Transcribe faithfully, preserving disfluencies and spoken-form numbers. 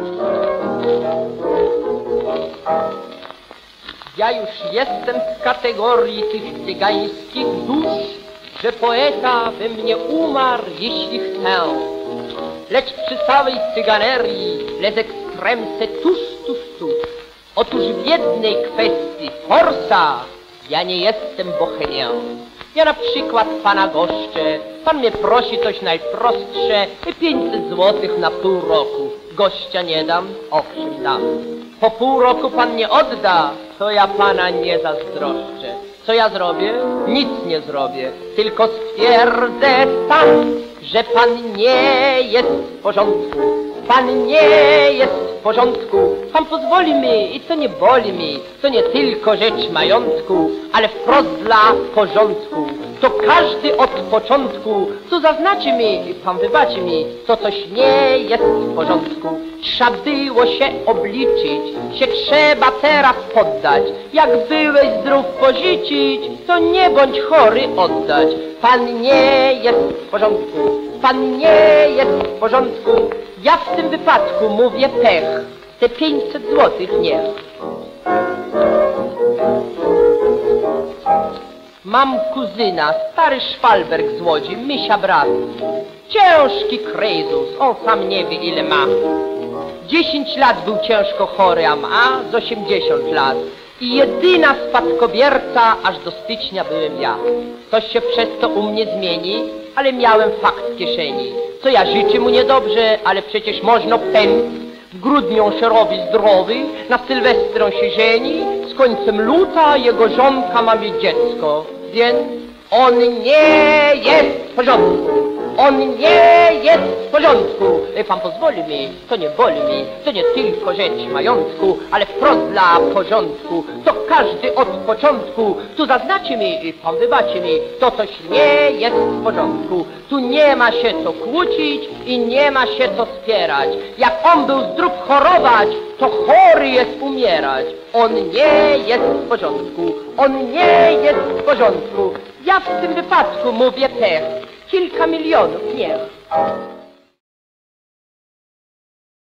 Ja już jestem z kategorii tych cygańskich dusz, że poeta we mnie umarł, jeśli chcę. Lecz przy całej cyganerii les extremse tuż, tuż, tuż. Otóż w jednej kwestii forsa ja nie jestem bohemią. Ja na przykład pana goszczę, pan mnie prosi coś najprostsze, pięćset złotych na pół roku. Gościa nie dam, owszem dam. Po pół roku pan nie odda, to ja pana nie zazdroszczę. Co ja zrobię? Nic nie zrobię, tylko stwierdzę sam, że pan nie jest w porządku. Pan nie jest w porządku. Pan pozwoli mi i to nie boli mi. To nie tylko rzecz majątku, ale wprost dla porządku. To każdy od początku, co zaznaczy mi, pan wybaczy mi, to coś nie jest w porządku. Trzeba było się obliczyć, się trzeba teraz poddać. Jak byłeś zdrów pożyczyć, to nie bądź chory oddać. Pan nie jest w porządku, pan nie jest w porządku. Ja w tym wypadku mówię pech, te pięćset złotych niech. Mam kuzyna, stary Szwalberg z Łodzi, mysia brat. Ciężki kryzus, on sam nie wie ile ma. Dziesięć lat był ciężko chory, a ma z osiemdziesiąt lat. I jedyna spadkobierca aż do stycznia byłem ja. Coś się przez to u mnie zmieni, ale miałem fakt w kieszeni. Co ja życzę mu niedobrze, ale przecież można pęd. W grudniu on się robi zdrowy, na Sylwestrę się żeni, z końcem luta jego żonka ma mieć dziecko. Więc on nie jest w porządku. On nie jest w porządku. Pan pozwoli mi, to nie boli mi, to nie tylko rzecz majątku, ale wprost dla porządku. To każdy od początku, tu zaznaczy mi, pan wybaczy mi, to coś nie jest w porządku. Tu nie ma się co kłócić i nie ma się co spierać. Jak on był zdrów chorować, to chory jest umierać. On nie jest w porządku, on nie jest w porządku. Ja w tym wypadku mówię pech. Kilka milionów, nie.